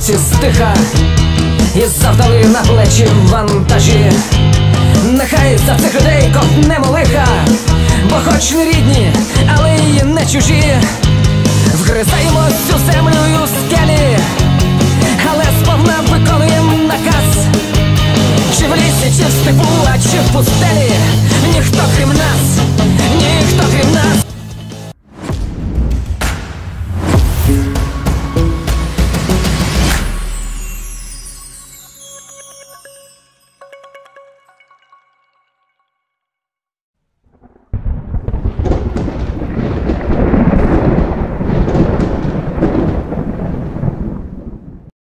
вулиці стиха, і завдали на плечі вантажі. Нехай за цих людей ковтнемо лиха, бо хоч не рідні, але